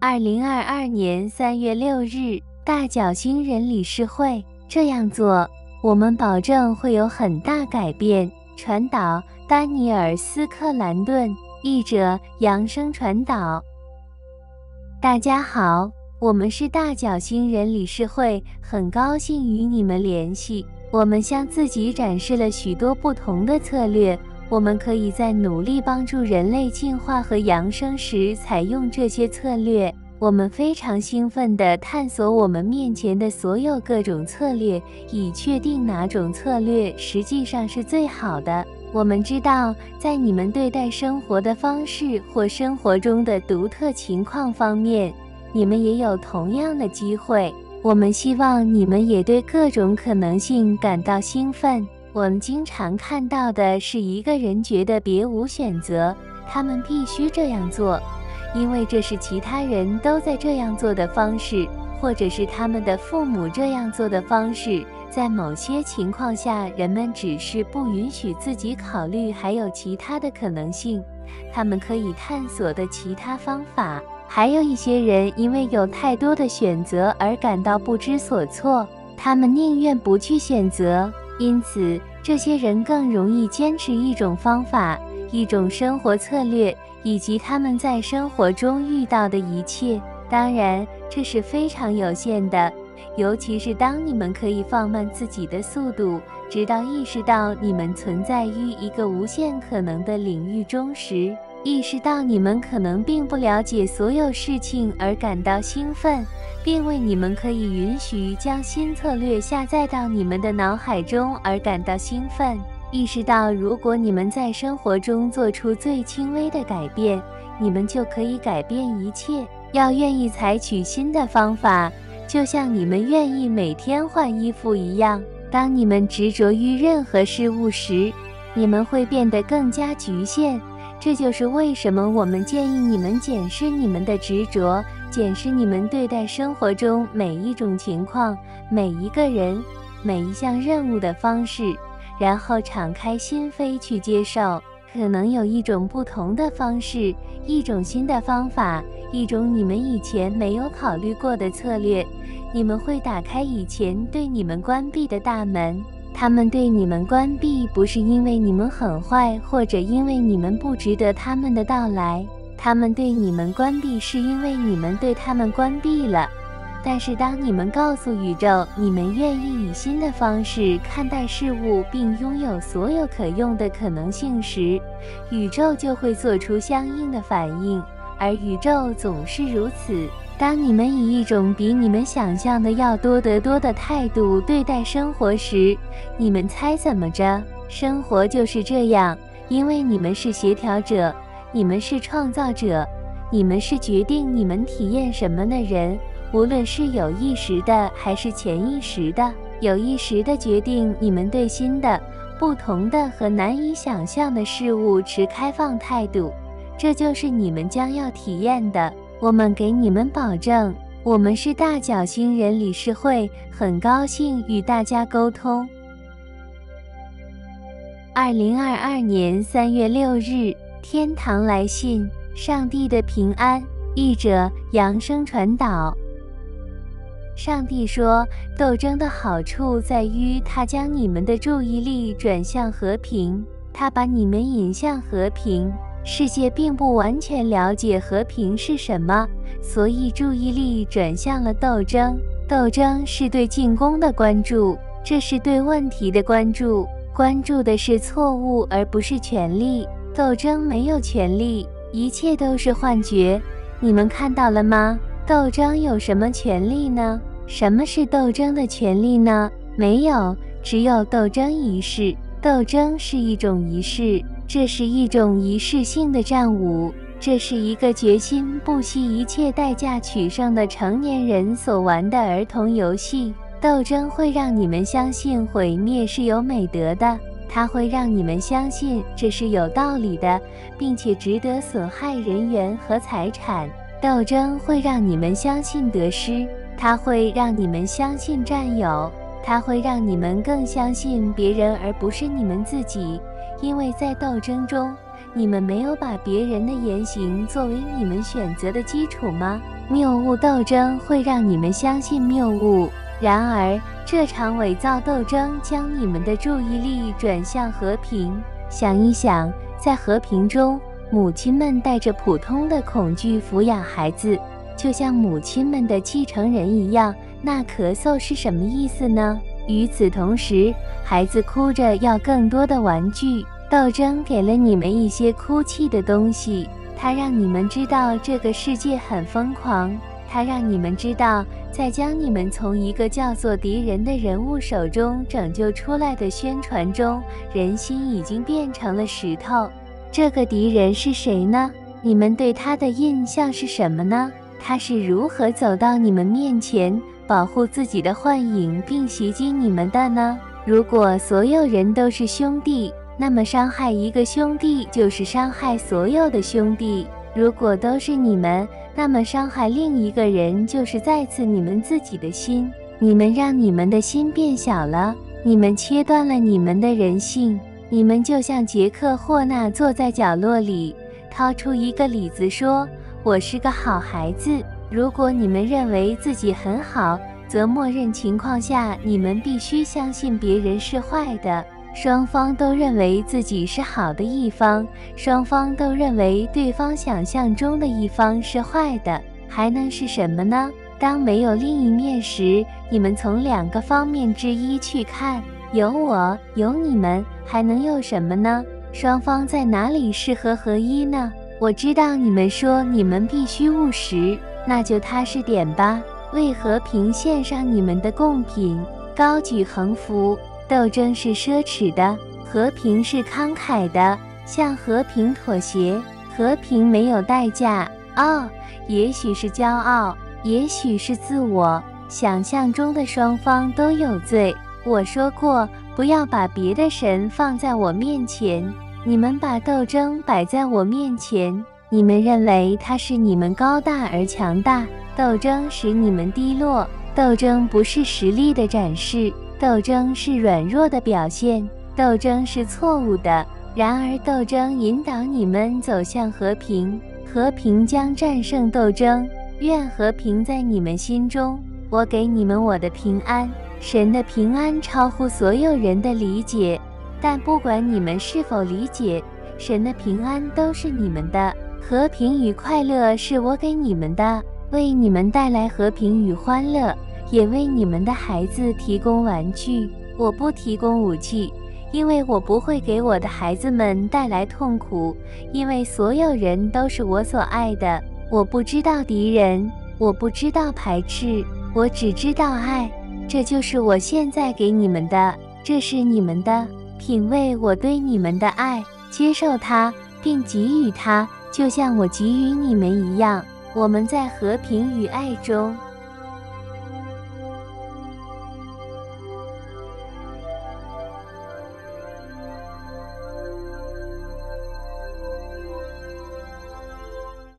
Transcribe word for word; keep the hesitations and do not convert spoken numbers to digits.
二零二二年三月六日，大角星人理事会这样做，我们保证会有很大改变。传导：丹尼尔·斯克兰顿，译者：扬声传导。大家好，我们是大角星人理事会，很高兴与你们联系。我们向自己展示了许多不同的策略，我们可以在努力帮助人类进化和扬升时采用这些策略。我们非常兴奋地探索我们面前的所有各种策略，以确定哪种策略实际上是最好的。我们知道，在你们对待生活的方式或生活中的独特情况方面，你们也有同样的机会。我们希望你们也对各种可能性感到兴奋。我们经常看到的是一个人觉得别无选择，他们必须这样做，因为这是其他人都在这样做的方式，或者是他们的父母这样做的方式。在某些情况下，人们只是不允许自己考虑还有其他的可能性，他们可以探索的其他方法。还有一些人因为有太多的选择而感到不知所措，他们宁愿不去选择，因此这些人更容易坚持一种方法、一种生活策略，以及他们在生活中遇到的一切。当然，这是非常有限的，尤其是当你们可以放慢自己的速度，直到意识到你们存在于一个无限可能的领域中时，意识到你们可能并不了解所有事情而感到兴奋，并为你们可以允许将新策略下载到你们的脑海中而感到兴奋。意识到如果你们在生活中做出最轻微的改变，你们就可以改变一切。要愿意采取新的方法，就像你们愿意每天换衣服一样。当你们执着于任何事物时，你们会变得更加局限。这就是为什么我们建议你们检视你们的执着，检视你们对待生活中每一种情况、每一个人、每一项任务的方式，然后敞开心扉去接受。可能有一种不同的方式，一种新的方法，一种你们以前没有考虑过的策略。你们会打开以前对你们关闭的大门。他们对你们关闭，不是因为你们很坏，或者因为你们不值得他们的到来。他们对你们关闭，是因为你们对他们关闭了。但是当你们告诉宇宙，你们愿意以新的方式看待事物，并拥有所有可用的可能性时，宇宙就会做出相应的反应。而宇宙总是如此。当你们以一种比你们想象的要多得多的态度对待生活时，你们猜怎么着？生活就是这样，因为你们是协调者，你们是创造者，你们是决定你们体验什么的人，无论是有意识的还是潜意识的。有意识的决定你们对新的、不同的和难以想象的事物持开放态度，这就是你们将要体验的。我们给你们保证，我们是大角星人理事会，很高兴与大家沟通。二零二二年三月六日，天堂来信，上帝的平安，译者：扬声传导。上帝说，斗争的好处在于它将你们的注意力转向和平，它把你们引向和平。世界并不完全了解和平是什么，所以注意力转向了斗争。斗争是对进攻的关注，这是对问题的关注，关注的是错误而不是权利。斗争没有权利，一切都是幻觉。你们看到了吗？斗争有什么权利呢？什么是斗争的权利呢？没有，只有斗争仪式。斗争是一种仪式，这是一种仪式性的战舞，这是一个决心不惜一切代价取胜的成年人所玩的儿童游戏。斗争会让你们相信毁灭是有美德的，它会让你们相信这是有道理的，并且值得损害人员和财产。斗争会让你们相信得失，它会让你们相信占有，它会让你们更相信别人而不是你们自己。因为在斗争中， 你们没有把别人的言行作为你们选择的基础吗？谬误斗争会让你们相信谬误，然而这场伪造斗争将你们的注意力转向和平。想一想，在和平中，母亲们带着普通的恐惧抚养孩子，就像母亲们的继承人一样。那咳嗽是什么意思呢？与此同时，孩子哭着要更多的玩具。斗争给了你们一些哭泣的东西，它让你们知道这个世界很疯狂，它让你们知道，在将你们从一个叫做敌人的人物手中拯救出来的宣传中，人心已经变成了石头。这个敌人是谁呢？你们对他的印象是什么呢？他是如何走到你们面前，保护自己的幻影并袭击你们的呢？如果所有人都是兄弟，那么伤害一个兄弟就是伤害所有的兄弟。如果都是你们，那么伤害另一个人就是再次你们自己的心。你们让你们的心变小了，你们切断了你们的人性。你们就像杰克霍纳坐在角落里，掏出一个李子说：“我是个好孩子。”如果你们认为自己很好，则默认情况下你们必须相信别人是坏的。双方都认为自己是好的一方，双方都认为对方想象中的一方是坏的，还能是什么呢？当没有另一面时，你们从两个方面之一去看，有我，有你们，还能有什么呢？双方在哪里是合合一呢？我知道你们说你们必须务实，那就踏实点吧，为和平献上你们的贡品，高举横幅。斗争是奢侈的，和平是慷慨的，向和平妥协。和平没有代价。哦，也许是骄傲，也许是自我。想象中的双方都有罪。我说过，不要把别的神放在我面前。你们把斗争摆在我面前，你们认为它是你们高大而强大，斗争使你们低落。斗争不是实力的展示，斗争是软弱的表现，斗争是错误的。然而斗争引导你们走向和平，和平将战胜斗争。愿和平在你们心中。我给你们我的平安。神的平安超乎所有人的理解，但不管你们是否理解，神的平安都是你们的。和平与快乐是我给你们的，为你们带来和平与欢乐，也为你们的孩子提供玩具。我不提供武器，因为我不会给我的孩子们带来痛苦，因为所有人都是我所爱的。我不知道敌人，我不知道排斥，我只知道爱。这就是我现在给你们的，这是你们的。品味我对你们的爱，接受它，并给予它，就像我给予你们一样。我们在和平与爱中。